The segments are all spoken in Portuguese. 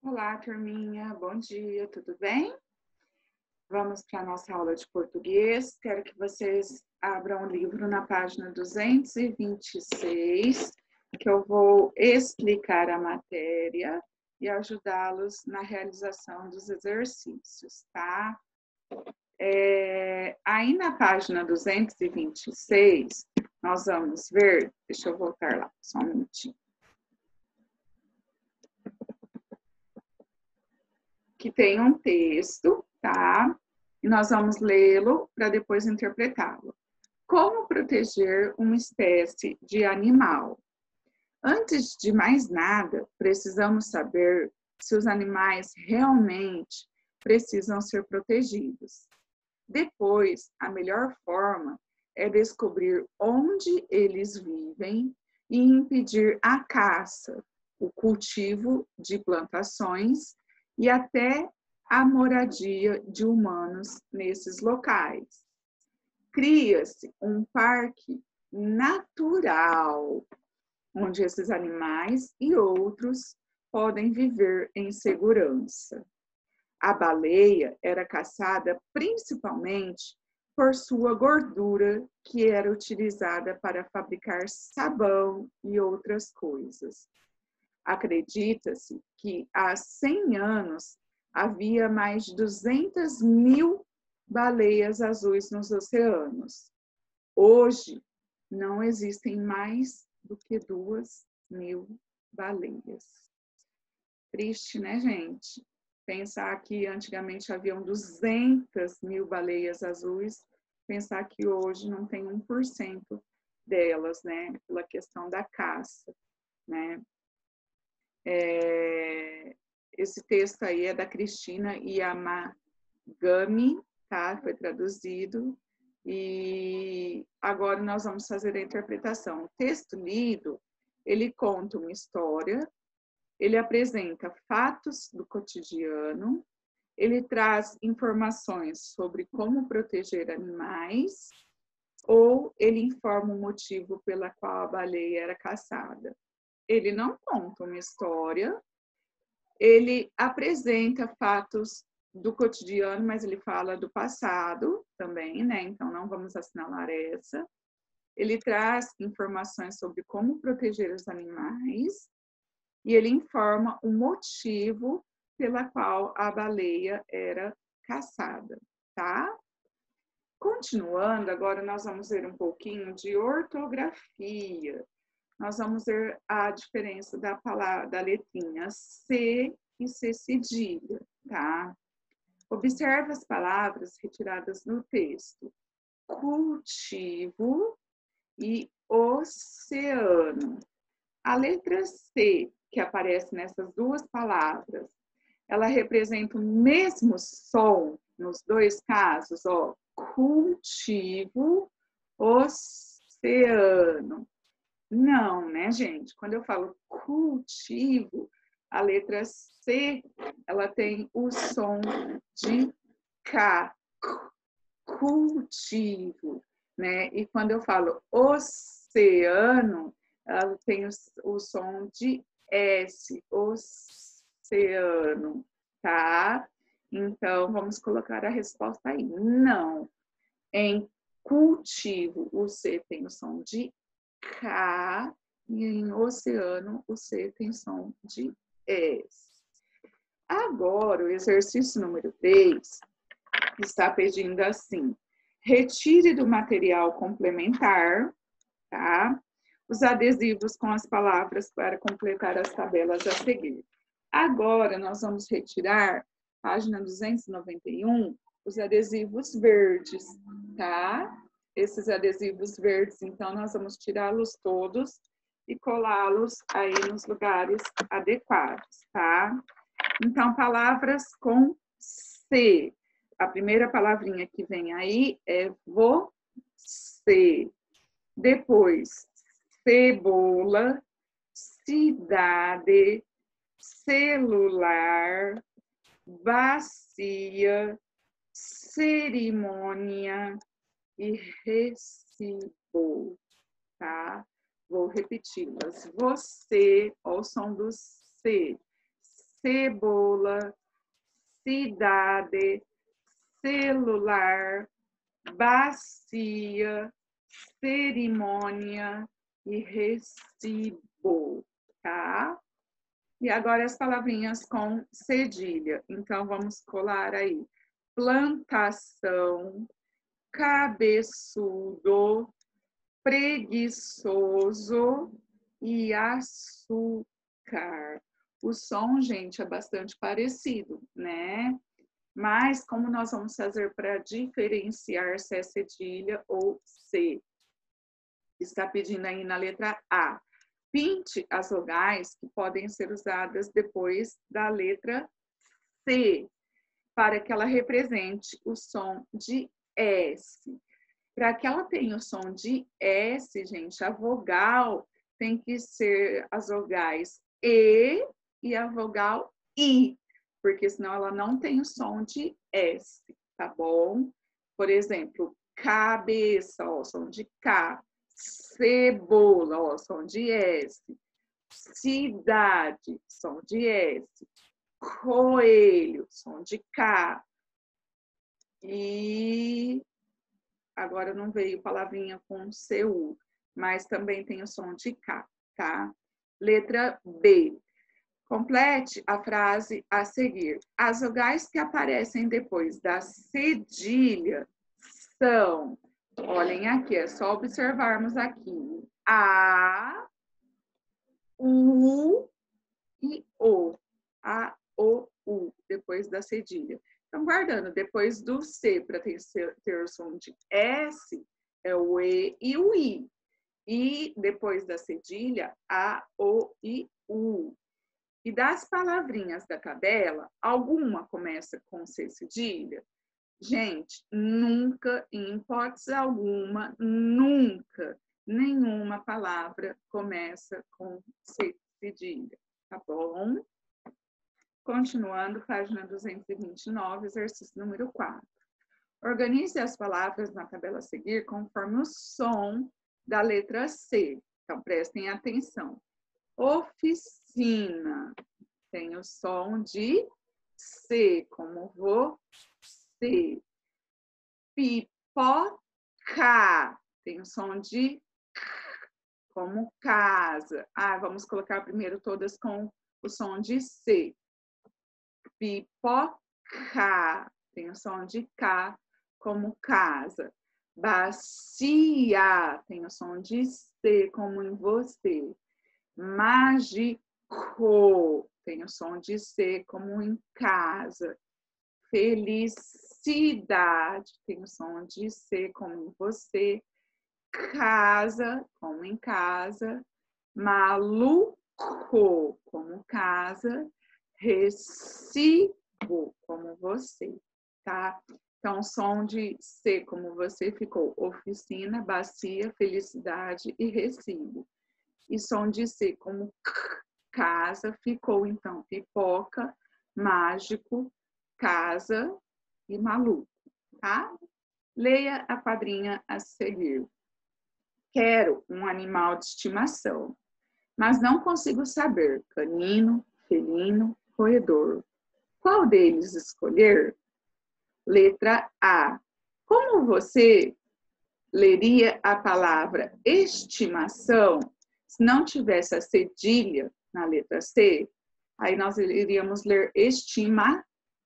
Olá, turminha. Bom dia, tudo bem? Vamos para a nossa aula de português. Quero que vocês abram o livro na página 226, que eu vou explicar a matéria e ajudá-los na realização dos exercícios, tá? Aí na página 226, nós vamos ver, deixa eu voltar lá, só um minutinho. Que tem um texto, tá? E nós vamos lê-lo para depois interpretá-lo. Como proteger uma espécie de animal? Antes de mais nada, precisamos saber se os animais realmente precisam ser protegidos. Depois, a melhor forma é descobrir onde eles vivem e impedir a caça, o cultivo de plantações e até a moradia de humanos nesses locais. Cria-se um parque natural, onde esses animais e outros podem viver em segurança. A baleia era caçada principalmente por sua gordura, que era utilizada para fabricar sabão e outras coisas. Acredita-se que há 100 anos havia mais de 200 mil baleias azuis nos oceanos. Hoje, não existem mais do que 2.000 baleias. Triste, né, gente? Pensar que antigamente haviam 200 mil baleias azuis, pensar que hoje não tem 1% delas, né? Pela questão da caça, né? Esse texto aí é da Cristina Yamagami, tá? Foi traduzido. E agora nós vamos fazer a interpretação. O texto lido, ele conta uma história, ele apresenta fatos do cotidiano, ele traz informações sobre como proteger animais, ou ele informa o motivo pela qual a baleia era caçada. Ele não conta uma história, ele apresenta fatos do cotidiano, mas ele fala do passado também, né? Então, não vamos assinalar essa. Ele traz informações sobre como proteger os animais e ele informa o motivo pela qual a baleia era caçada, tá? Continuando, agora nós vamos ver um pouquinho de ortografia. Nós vamos ver a diferença da palavra, da letrinha C e C cedilha, tá? Observe as palavras retiradas no texto. Cultivo e oceano. A letra C, que aparece nessas duas palavras, ela representa o mesmo som nos dois casos, ó. Cultivo, oceano. Não, né, gente? Quando eu falo cultivo, a letra C, ela tem o som de K, cultivo, né? E quando eu falo oceano, ela tem o som de S, oceano, tá? Então, vamos colocar a resposta aí. Não. Em cultivo, o C tem o som de K, e em oceano, o C tem som de S. Agora, o exercício número 3 está pedindo assim: retire do material complementar, tá? Os adesivos com as palavras para completar as tabelas a seguir. Agora, nós vamos retirar, página 291, os adesivos verdes, tá? Esses adesivos verdes, então, nós vamos tirá-los todos e colá-los aí nos lugares adequados, tá? Então, palavras com C. A primeira palavrinha que vem aí é você. Depois, cebola, cidade, celular, bacia, cerimônia e recibo, tá? Vou repeti-las. Você, ó, o som do C. cebola, cidade, celular, bacia, cerimônia e recibo, tá? E agora as palavrinhas com cedilha. Então, vamos colar aí. Plantação, cabeçudo, preguiçoso e açúcar. O som, gente, é bastante parecido, né? Mas como nós vamos fazer para diferenciar se é cedilha ou C? Está pedindo aí na letra A. Pinte as vogais que podem ser usadas depois da letra C, para que ela represente o som de S. Para que ela tenha o som de S, gente, a vogal tem que ser as vogais E e a vogal I, porque senão ela não tem o som de S, tá bom? Por exemplo, cabeça, ó, som de K. Cebola, ó, som de S. Cidade, som de S. Coelho, som de K. E agora não veio palavrinha com CU, mas também tem o som de K, tá? Letra B. Complete a frase a seguir. As vogais que aparecem depois da cedilha são, olhem aqui, é só observarmos aqui, A, U e O. A, O, U, depois da cedilha. Então, guardando, depois do C, para ter o som de S, é o E e o I. E depois da cedilha, A, O e U. E das palavrinhas da tabela, alguma começa com C cedilha? Gente, nunca, em hipótese alguma, nunca, nenhuma palavra começa com C cedilha, tá bom? Continuando, página 229, exercício número 4. Organize as palavras na tabela a seguir conforme o som da letra C. Então, prestem atenção. Oficina tem o som de C, como você. Pipoca tem o som de C, como casa. Vamos colocar primeiro todas com o som de C. Pipoca tem o som de K, como casa. Bacia tem o som de C, como em você. Mágico tem o som de C, como em casa. Felicidade tem o som de C, como em você. Casa, como em casa. Maluco, como casa. Recibo, como você, tá? Então, som de C, como você, ficou oficina, bacia, felicidade e recibo. E som de C, como casa, ficou, então, pipoca, mágico, casa e maluco, tá? Leia a quadrinha a seguir. Quero um animal de estimação, mas não consigo saber canino, felino, roedor. Qual deles escolher? Letra A. Como você leria a palavra estimação se não tivesse a cedilha na letra C? Aí nós iríamos ler estimação,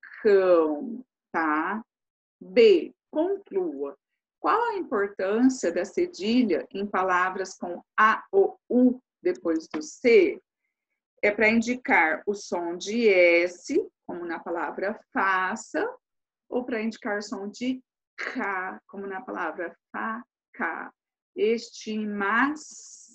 tá? B. Conclua. Qual a importância da cedilha em palavras com A ou U depois do C? É para indicar o som de S, como na palavra faça, ou para indicar o som de K, como na palavra faca. Estimação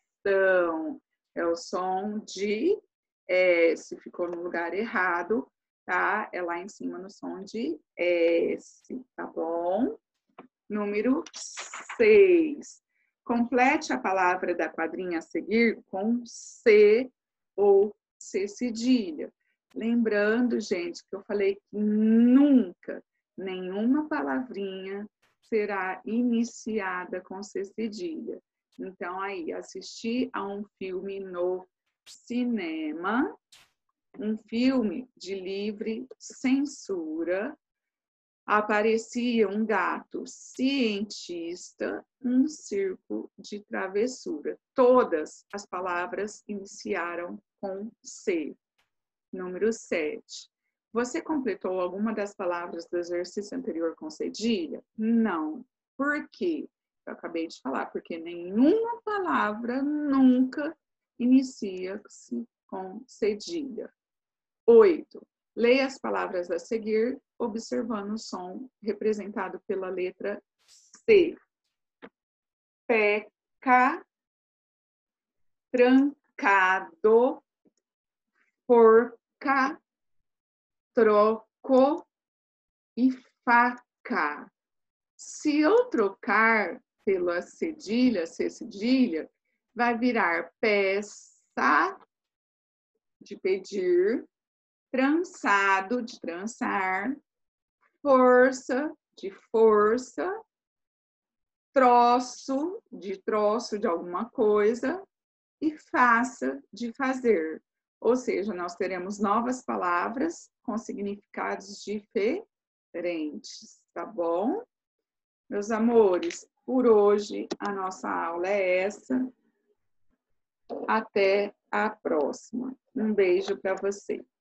é o som de S, ficou no lugar errado, tá? É lá em cima no som de S, tá bom? Número 6. Complete a palavra da quadrinha a seguir com C ou C cedilha. Lembrando, gente, que eu falei que nunca nenhuma palavrinha será iniciada com C cedilha. Então, aí, assistir a um filme no cinema um filme de livre censura, aparecia um gato cientista, um circo de travessura. Todas as palavras iniciaram com C. Número 7. Você completou alguma das palavras do exercício anterior com cedilha? Não. Por quê? Eu acabei de falar, porque nenhuma palavra nunca inicia-se com cedilha. 8. Leia as palavras a seguir, observando o som representado pela letra C. Peca, trancado, porca, troco e faca. Se eu trocar pela cedilha, C-cedilha, vai virar peça, de pedir, trançado, de trançar, força, de força, troço de alguma coisa, e faça, de fazer. Ou seja, nós teremos novas palavras com significados diferentes, tá bom? Meus amores, por hoje a nossa aula é essa. Até a próxima. Um beijo para vocês.